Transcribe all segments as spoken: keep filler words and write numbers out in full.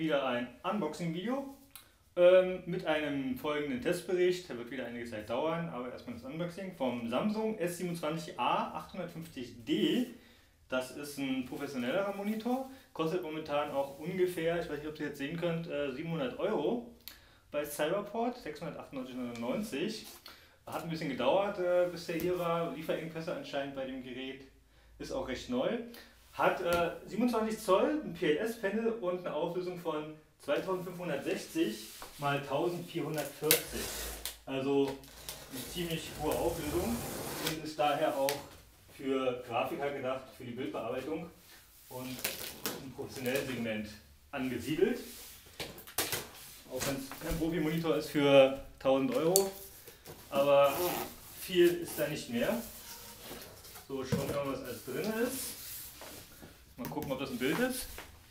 wieder ein Unboxing-Video ähm, mit einem folgenden Testbericht. Der wird wieder einige Zeit dauern, aber erstmal das Unboxing vom Samsung S siebenundzwanzig A achthundertfünfzig D. Das ist ein professionellerer Monitor, kostet momentan auch ungefähr, ich weiß nicht, ob ihr jetzt sehen könnt, siebenhundert Euro. Bei Cyberport sechshundertachtundneunzig Euro neunundneunzig. Hat ein bisschen gedauert, bis der hier war. Lieferengpässe anscheinend bei dem Gerät. Ist auch recht neu. Hat äh, siebenundzwanzig Zoll, ein P L S-Panel und eine Auflösung von zweitausendfünfhundertsechzig mal eintausendvierhundertvierzig. Also eine ziemlich hohe Auflösung und ist daher auch für Grafiker gedacht, für die Bildbearbeitung und im professionellen Segment angesiedelt. Auch wenn es kein Profi-Monitor ist für tausend Euro, aber viel ist da nicht mehr. So, schauen wir mal, was alles drin ist. Mal gucken, ob das ein Bild ist.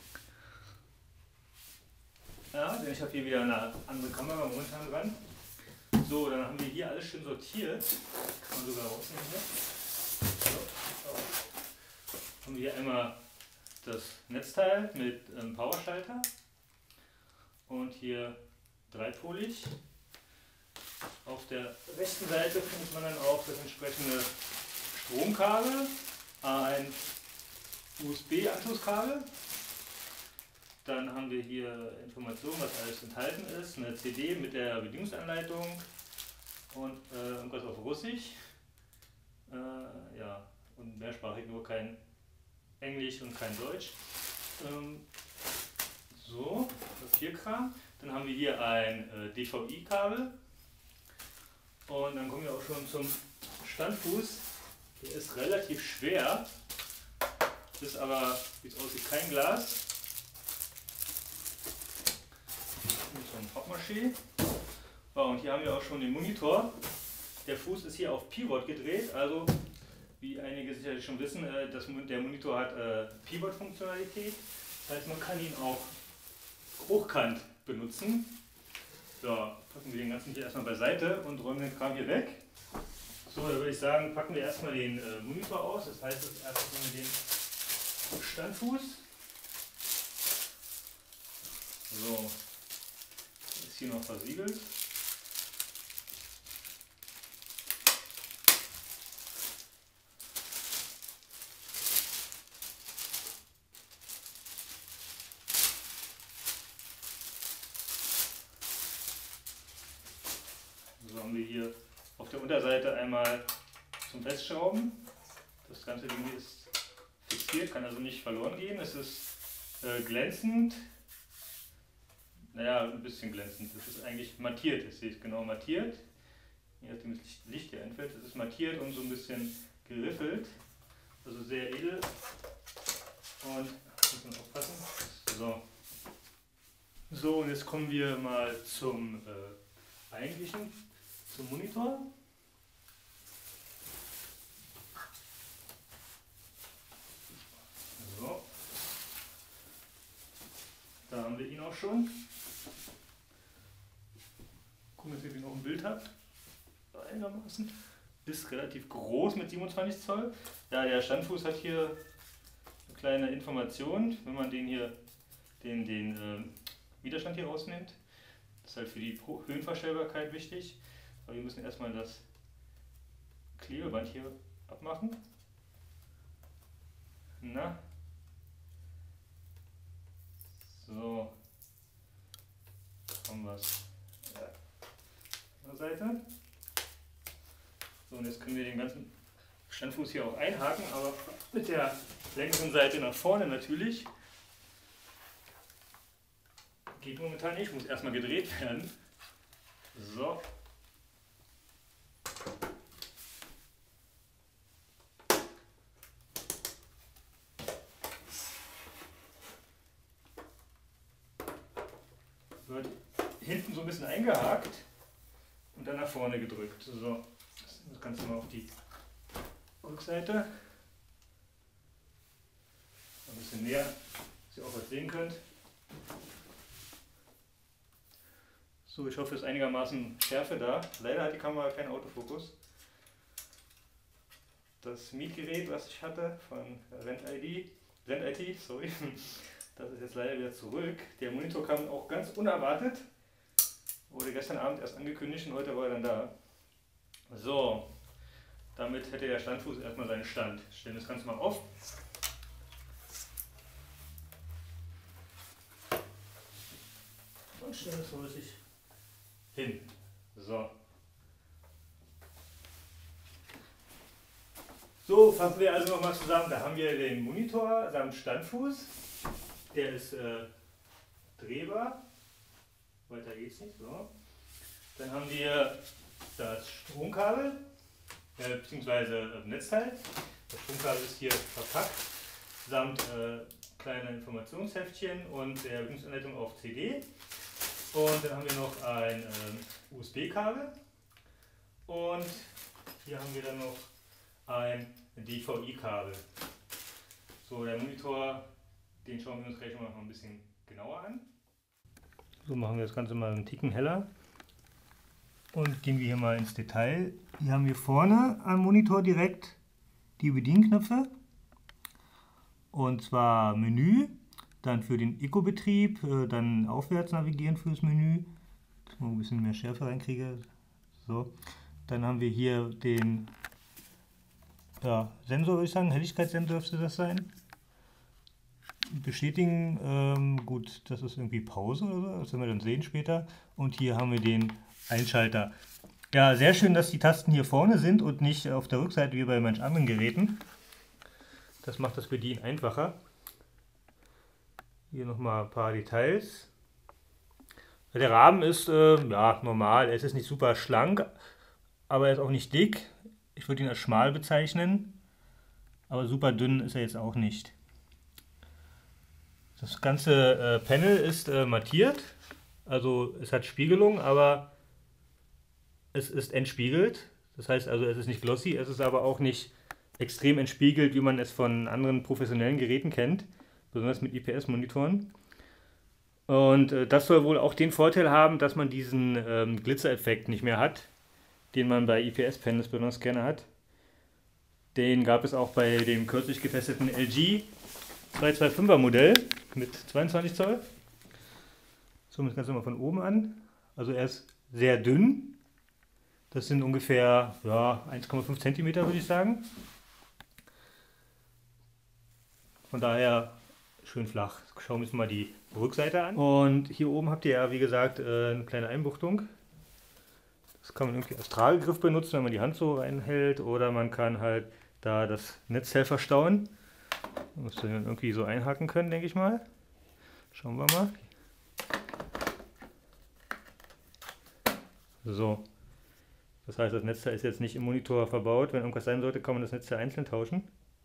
Ja, denn ich habe hier wieder eine andere Kamera momentan dran. So, dann haben wir hier alles schön sortiert. Kann man sogar rausnehmen hier. So, so. Haben wir hier einmal das Netzteil mit ähm, Powerschalter. Und hier dreipolig. Auf der rechten Seite findet man dann auch das entsprechende Stromkabel, ein U S B-Anschlusskabel. Dann haben wir hier Informationen, was alles enthalten ist, eine C D mit der Bedienungsanleitung und äh, irgendwas auf Russisch. Äh, ja, und mehrsprachig, nur kein Englisch und kein Deutsch. Ähm, so, Papierkram. Dann haben wir hier ein äh, D V I-Kabel. Und dann kommen wir auch schon zum Standfuß. Der ist relativ schwer. Ist aber, wie es aussieht, kein Glas. So ein Pappmaché. Oh, und hier haben wir auch schon den Monitor. Der Fuß ist hier auf Pivot gedreht. Also, wie einige sicherlich schon wissen, das, der Monitor hat äh, Pivot-Funktionalität. Das heißt, man kann ihn auch hochkant benutzen. So, packen wir den ganzen hier erstmal beiseite und räumen den Kram hier weg. So, da würde ich sagen, packen wir erstmal den äh, Monitor aus. Das heißt, das erstmal den Standfuß. So, ist hier noch versiegelt. So haben wir hier auf der Unterseite einmal zum Festschrauben. Das ganze Ding ist fixiert, kann also nicht verloren gehen. Es ist äh, glänzend, naja, ein bisschen glänzend. Es ist eigentlich mattiert, es ist genau mattiert. Je nachdem das Licht hier einfällt, es ist mattiert und so ein bisschen geriffelt. Also sehr edel. Und muss man aufpassen. So. So, und jetzt kommen wir mal zum äh, eigentlichen, zum Monitor. So. Da haben wir ihn auch schon. Gucken, dass ihr noch ein Bild habt. Einigermaßen. Ist relativ groß mit siebenundzwanzig Zoll. Ja, der Standfuß hat hier eine kleine Information, wenn man den hier, den, den äh, Widerstand hier rausnimmt. Das ist halt für die Höhenverstellbarkeit wichtig. Aber wir müssen erstmal das Klebeband hier abmachen. Na? So. Haben wir es. Ja. Andere Seite. So, und jetzt können wir den ganzen Standfuß hier auch einhaken, aber mit der längeren Seite nach vorne natürlich. Geht momentan nicht, muss erstmal gedreht werden. So. Wird hinten so ein bisschen eingehakt und dann nach vorne gedrückt. So. Das Ganze mal auf die Rückseite. Ein bisschen näher, dass ihr auch was sehen könnt. So, ich hoffe, es ist einigermaßen Schärfe da. Leider hat die Kamera keinen Autofokus. Das Mietgerät, was ich hatte von Rent I D, Rent I T, sorry, Das ist jetzt leider wieder zurück. Der Monitor kam auch ganz unerwartet. Wurde gestern Abend erst angekündigt und heute war er dann da. So, damit hätte der Standfuß erstmal seinen Stand. Stellen das Ganze mal auf. Und stellen das vorsichtig hin. So. So, fassen wir also nochmal zusammen. Da haben wir den Monitor samt Standfuß. Der ist äh, drehbar. Weiter geht's nicht. So. Dann haben wir das Stromkabel, äh, beziehungsweise äh, Netzteil. Das Stromkabel ist hier verpackt, samt äh, kleiner Informationsheftchen und der Bedienungsanleitung auf C D. Und dann haben wir noch ein äh, U S B-Kabel. Und hier haben wir dann noch ein D V I-Kabel. So, der Monitor, den schauen wir uns gleich mal noch ein bisschen genauer an. So, machen wir das Ganze mal einen Ticken heller und gehen wir hier mal ins Detail. Hier haben wir vorne am Monitor direkt die Bedienknöpfe, und zwar Menü, dann für den Eco-Betrieb, dann aufwärts navigieren fürs Menü, dass ich mal ein bisschen mehr Schärfe reinkriege. So. Dann haben wir hier den ja, Sensor, würde ich sagen, Helligkeitssensor dürfte das sein. Bestätigen, ähm, gut, das ist irgendwie Pause oder so, das werden wir dann sehen später. Und hier haben wir den Einschalter. Ja, sehr schön, dass die Tasten hier vorne sind und nicht auf der Rückseite wie bei manchen anderen Geräten. Das macht das Bedienen einfacher. Hier nochmal ein paar Details. Der Rahmen ist äh, ja, normal, er ist nicht super schlank, aber er ist auch nicht dick. Ich würde ihn als schmal bezeichnen, aber super dünn ist er jetzt auch nicht. Das ganze äh, Panel ist äh, mattiert, also es hat Spiegelung, aber es ist entspiegelt. Das heißt also, es ist nicht glossy, es ist aber auch nicht extrem entspiegelt, wie man es von anderen professionellen Geräten kennt, besonders mit I P S-Monitoren. Und äh, das soll wohl auch den Vorteil haben, dass man diesen ähm, Glitzereffekt nicht mehr hat, den man bei I P S-Panels besonders gerne hat. Den gab es auch bei dem kürzlich getesteten L G zweihundertfünfundzwanziger Modell mit zweiundzwanzig Zoll. So, das Ganze mal von oben an. Also er ist sehr dünn. Das sind ungefähr ja, eins Komma fünf Zentimeter, würde ich sagen. Von daher schön flach. Schauen wir uns mal die Rückseite an. Und hier oben habt ihr ja, wie gesagt, eine kleine Einbuchtung. Das kann man irgendwie als Tragegriff benutzen, wenn man die Hand so reinhält, oder man kann halt da das Netzteil verstauen. Man muss dann irgendwie so einhaken können, denke ich mal. Schauen wir mal. So. Das heißt, das Netzteil ist jetzt nicht im Monitor verbaut. Wenn irgendwas sein sollte, kann man das Netzteil einzeln tauschen.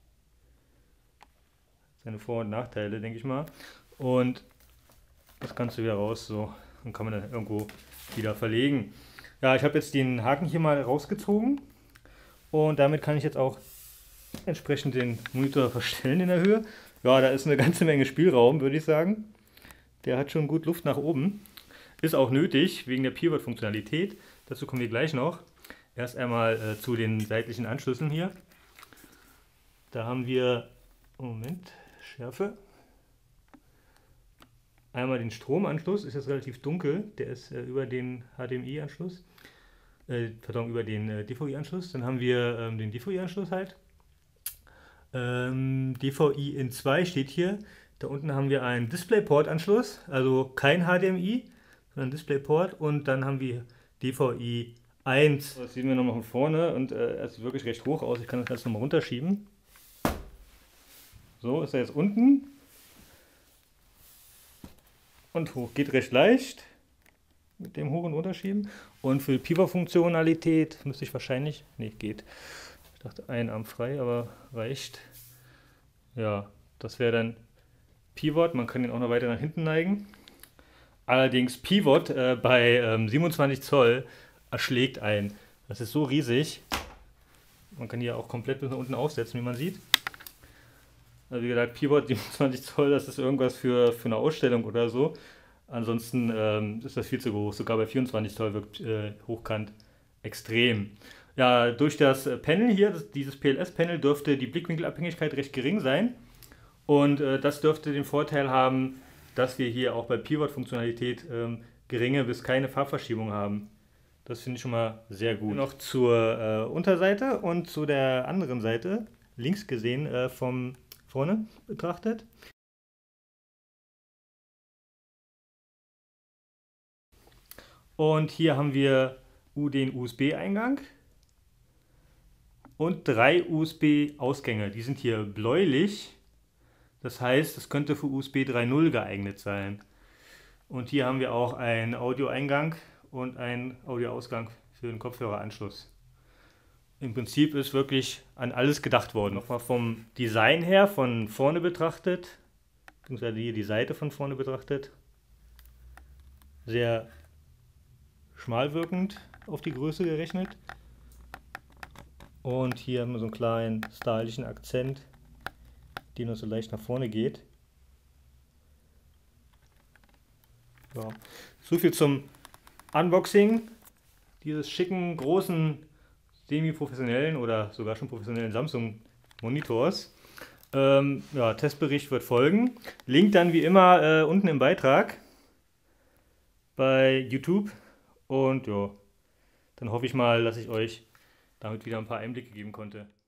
Seine Vor- und Nachteile, denke ich mal. Und das Ganze wieder raus, so. Dann kann man dann irgendwo wieder verlegen. Ja, ich habe jetzt den Haken hier mal rausgezogen. Und damit kann ich jetzt auch entsprechend den Monitor verstellen in der Höhe. Ja, da ist eine ganze Menge Spielraum, würde ich sagen. Der hat schon gut Luft nach oben. Ist auch nötig, wegen der Pivot-Funktionalität. Dazu kommen wir gleich noch. Erst einmal äh, zu den seitlichen Anschlüssen hier. Da haben wir, Moment, Schärfe. Einmal den Stromanschluss, ist jetzt relativ dunkel. Der ist äh, über den H D M I-Anschluss. Äh, pardon, über den äh, D V I-Anschluss. Dann haben wir ähm, den D V I-Anschluss halt. Ähm, D V I in zwei steht hier. Da unten haben wir einen DisplayPort-Anschluss, also kein H D M I, sondern DisplayPort. Und dann haben wir D V I eins. Das sehen wir nochmal von vorne und äh, er sieht wirklich recht hoch aus. Ich kann das Ganze nochmal runterschieben. So ist er jetzt unten. Und hoch geht recht leicht. Mit dem Hoch- und Runterschieben. Und für Pivot-Funktionalität müsste ich wahrscheinlich, nee, geht. Ich dachte, ein Arm frei, aber reicht. Ja, das wäre dann Pivot. Man kann ihn auch noch weiter nach hinten neigen. Allerdings Pivot äh, bei ähm, siebenundzwanzig Zoll erschlägt ein. Das ist so riesig. Man kann hier auch komplett bis nach unten aufsetzen, wie man sieht. Also wie gesagt, Pivot siebenundzwanzig Zoll, das ist irgendwas für, für eine Ausstellung oder so. Ansonsten ähm, ist das viel zu groß. Sogar bei vierundzwanzig Zoll wirkt äh, hochkant extrem. Ja, durch das Panel hier, das, dieses P L S-Panel, dürfte die Blickwinkelabhängigkeit recht gering sein. Und äh, das dürfte den Vorteil haben, dass wir hier auch bei Pivot-Funktionalität ähm, geringe bis keine Farbverschiebung haben. Das finde ich schon mal sehr gut. Noch zur äh, Unterseite und zu der anderen Seite, links gesehen, äh, von vorne betrachtet. Und hier haben wir den U S B-Eingang und drei U S B-Ausgänge. Die sind hier bläulich. Das heißt, es könnte für U S B drei Punkt null geeignet sein. Und hier haben wir auch einen Audioeingang und einen Audioausgang für den Kopfhöreranschluss. Im Prinzip ist wirklich an alles gedacht worden. Nochmal vom Design her, von vorne betrachtet, beziehungsweise hier die Seite von vorne betrachtet, sehr schmal wirkend auf die Größe gerechnet. Und hier haben wir so einen kleinen stylischen Akzent, der noch so leicht nach vorne geht. Ja. So viel zum Unboxing dieses schicken, großen, semi-professionellen oder sogar schon professionellen Samsung-Monitors. Ähm, ja, Testbericht wird folgen. Link dann wie immer äh, unten im Beitrag bei YouTube. Und ja, dann hoffe ich mal, dass ich euch damit wieder ein paar Einblicke geben konnte.